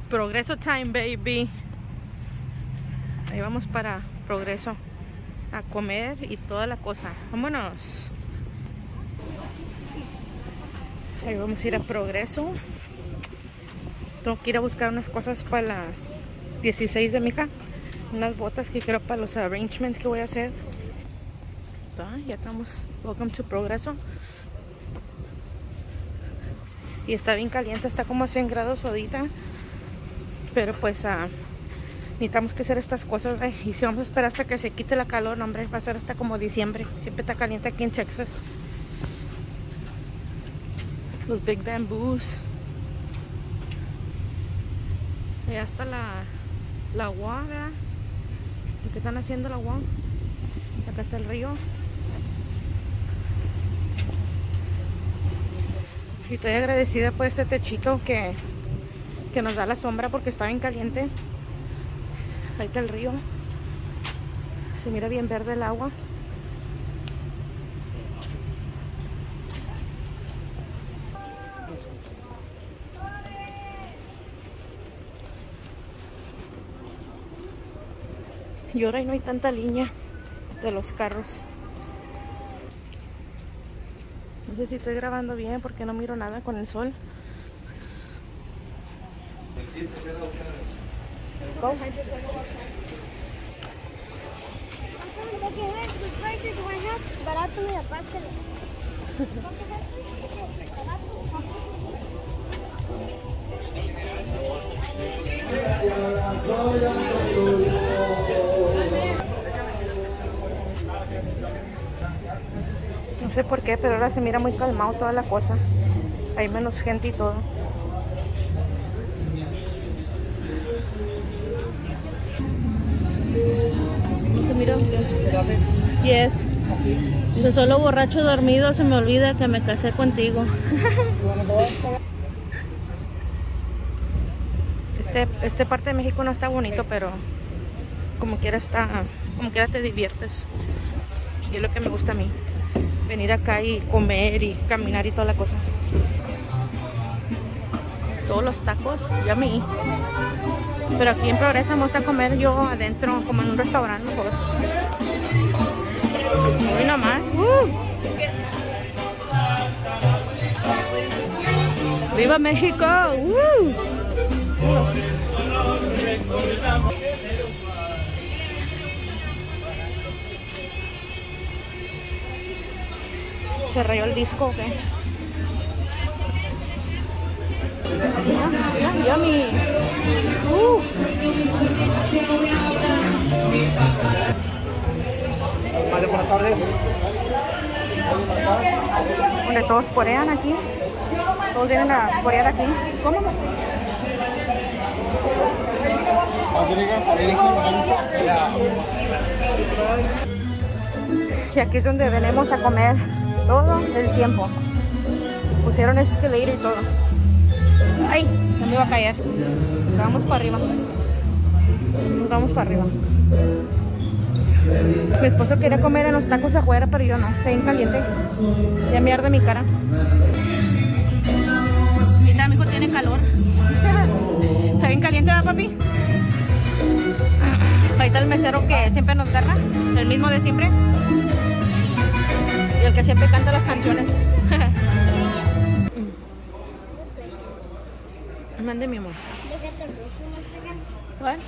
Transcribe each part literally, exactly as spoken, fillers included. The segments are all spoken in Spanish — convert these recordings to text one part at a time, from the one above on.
Progreso time, baby. Ahí vamos para Progreso a comer y toda la cosa. Vámonos. Ahí vamos a ir a Progreso. Tengo que ir a buscar unas cosas para las dieciséis de mi hija. Unas botas que quiero para los arrangements que voy a hacer. Ya estamos. Welcome to Progreso. Y está bien caliente, está como a cien grados ahorita. Pero pues uh, necesitamos que hacer estas cosas. Eh, y si vamos a esperar hasta que se quite la calor, no, hombre, va a ser hasta como diciembre. Siempre está caliente aquí en Texas. Los Big Bamboos. Allá está la, la agua, ¿verdad? ¿Qué están haciendo la agua? Acá está el río. Y estoy agradecida por este techito que, que nos da la sombra porque está bien caliente. Ahí está el río. Se mira bien verde el agua. Y ahora no hay tanta línea de los carros. No sé si estoy grabando bien porque no miro nada con el sol. Go. No sé por qué, pero ahora se mira muy calmado toda la cosa. Hay menos gente y todo. No se mira. Yes. De solo borracho dormido se me olvida que me casé contigo. Este, este parte de México no está bonito, pero como quiera está, como quiera te diviertes. Y es lo que me gusta a mí. Venir acá y comer y caminar y toda la cosa. Todos los tacos, ya a mí. Pero aquí en Progreso me gusta comer yo adentro, como en un restaurante mejor. Hoy nomás. Uh. ¡Viva México! Uh. Uh. ¿Se rayó el disco o qué? Ya, ya, yummy. Uh. Buenas tardes. Donde todos corean aquí. Todos vienen a corear aquí. ¿Cómo? Y aquí es donde venimos a comer todo el tiempo. Pusieron escalator y todo. ¡Ay! Se me iba a caer. Vamos para arriba. Nos vamos para arriba. Mi esposo quería comer en los tacos afuera, pero yo no. Está bien caliente. Ya me arde mi cara. Mira, mi hijo tiene calor. Está bien caliente, ¿verdad, papi? Ahí está el mesero que siempre nos agarra. El mismo de siempre. Y el que siempre canta las canciones. Mande, mi amor. What?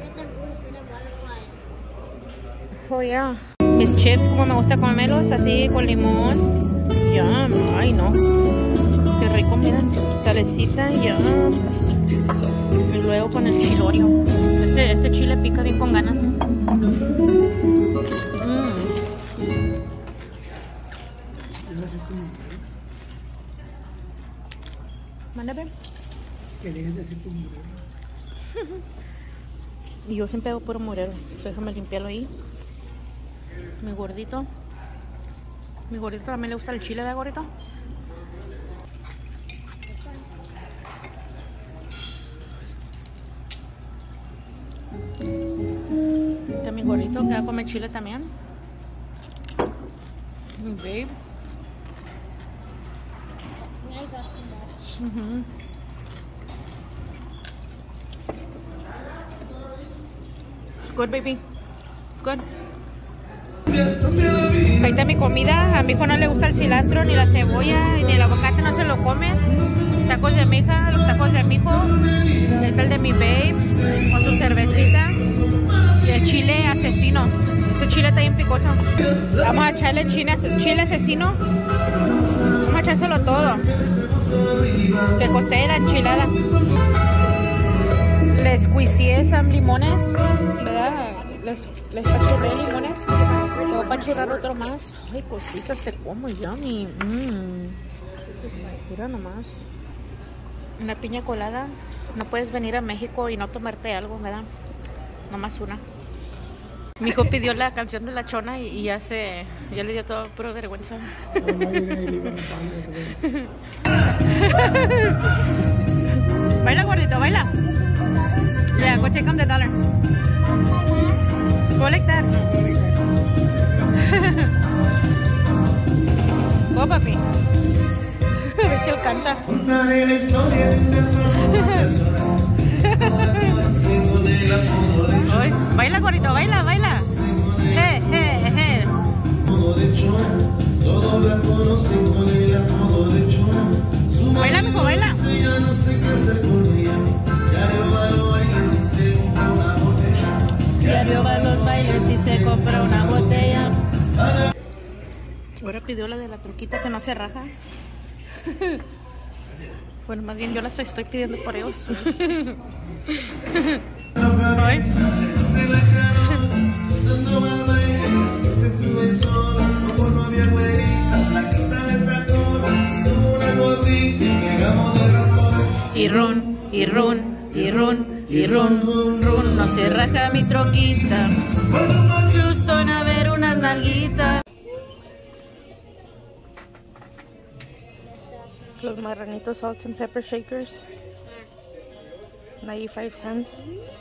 Oh, yeah. Mis chips, como me gusta comerlos, así con limón. Ya, yeah. Ay, no. Qué rico, miren. Salecita, ya. Yeah. Y luego con el chilorio. Este, este chile pica bien con ganas. Mm. Mándame. Que dejes de hacer tu murero. Y yo siempre hago puro murero. Déjame limpiarlo ahí. Mi gordito. Mi gordito también le gusta el chile, ¿de gordito? Este es mi gordito que va a comer chile también. Mi babe. Uh-huh. good, baby. It's good. Ahí está mi comida. A mi hijo no le gusta el cilantro, ni la cebolla, ni el aguacate, no se lo come. Tacos de mi hija, los tacos de mi hijo. Ahí está el de mi babe, con su cervecita. Y el chile asesino. Este chile está bien picoso. Vamos a echarle chile, chile asesino. Vamos a echárselo todo. Que costee la enchilada. Les squeezeé some limones, ¿verdad? Les, les pachurré limones. Luego pachurrar otro más. Ay, cositas, te como, yummy. Mm. Mira nomás. Una piña colada. No puedes venir a México y no tomarte algo, ¿verdad? Nomás una. Mi hijo pidió la canción de La Chona y, y ya se... Ya le dio todo puro vergüenza. Baila, gordito, baila. Yeah, go take him the dollar. Go like that. Go, papi. A ver si alcanza. Ay, baila, gordito, baila, baila. Je, je, je. Baila, mijo, baila. Diario va a los bailes y se compra una botella. Ahora pidió la de la truquita que no se raja. Bueno, más bien yo la estoy, estoy pidiendo por ellos. ¿Hoy? Y ron, y ron, y ron, y ron, ron, ron, no se raja mi troquita. Houston, a ver unas nalguitas. Los marranitos salt and pepper shakers. ninety-five cents.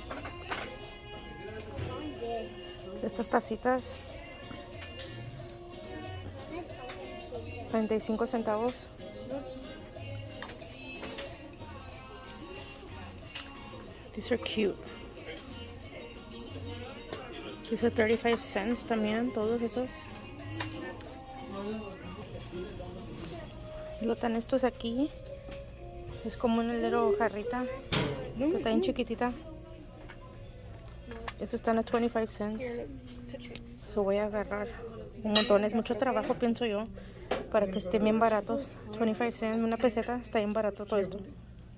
Estas tacitas. treinta y cinco centavos. These are cute. These are thirty-five cents también, todos esos. Lo están estos aquí. Es como una little jarrita. Está bien chiquitita. Estos están a twenty-five cents. So voy a agarrar un montón. Es mucho trabajo, pienso yo, para que estén bien baratos. twenty-five cents, una peseta, está bien barato todo esto.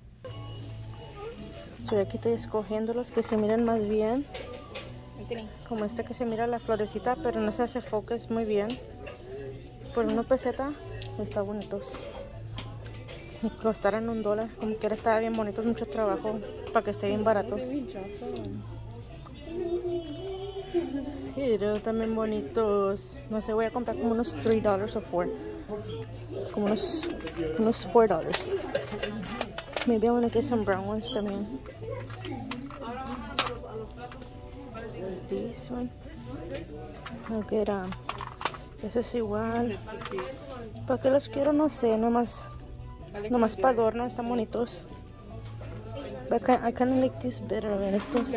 So aquí estoy escogiendo los que se miran más bien. Como este que se mira la florecita, pero no se hace focus muy bien. Por una peseta, está bonitos. Costaran un dólar, como quiera estaba bien bonitos, mucho trabajo para que estén bien baratos. Pero también bonitos. No sé, voy a comprar como unos three dollars o four. Como unos, unos four dollars. Maybe I want to get some brown ones también. This one. I'll get, um, eso es igual. ¿Para qué los quiero? No sé, nomás. Nomás para adorno, están bonitos. But I kind of like this better. A ver, estos.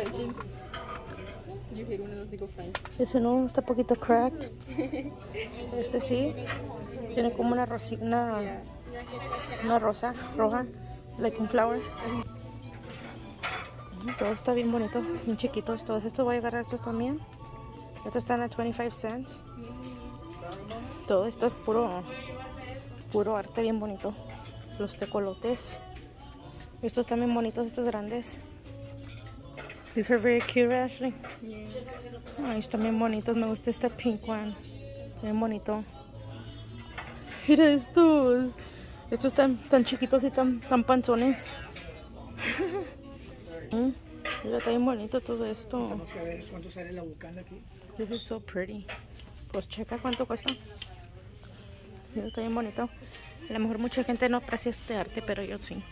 Ese no, está poquito cracked. Este sí. Tiene como una rosita, una, una rosa roja. Like un flower. Todo está bien bonito, bien chiquitos. Todos estos voy a agarrar estos también. Estos están a twenty-five cents. Todo esto es puro, puro arte bien bonito. Los tecolotes. Estos también bonitos, estos grandes. These are very cute, Ashley. Ay, están bien bonitos. Me gusta este pink one. Bien bonito. Mira estos. Estos están tan chiquitos y tan, tan panzones. Mira, está bien bonito todo esto. Vamos a ver cuánto sale la bucana aquí. This is so pretty. Pues checa cuánto cuesta. Mira, está bien bonito. A lo mejor mucha gente no aprecia este arte, pero yo sí.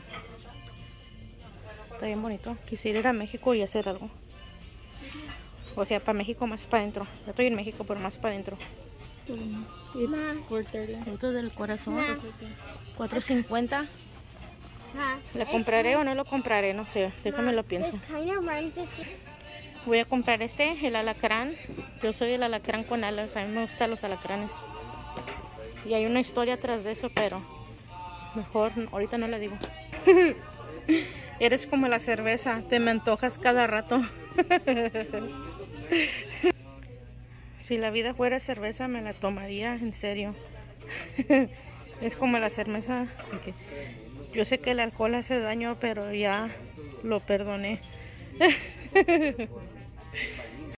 Está bien bonito. Quisiera ir a México y hacer algo. O sea, para México más para adentro. Yo estoy en México, pero más para adentro. It's four thirty. Esto del corazón. cuatro cincuenta. ¿Le compraré o no lo compraré? No sé. Déjame lo pienso. Voy a comprar este, el alacrán. Yo soy el alacrán con alas. A mí me gustan los alacranes. Y hay una historia atrás de eso, pero mejor ahorita no la digo. Eres como la cerveza, te me antojas cada rato. Si la vida fuera cerveza, me la tomaría en serio. Es como la cerveza. Okay. Yo sé que el alcohol hace daño, pero ya lo perdoné.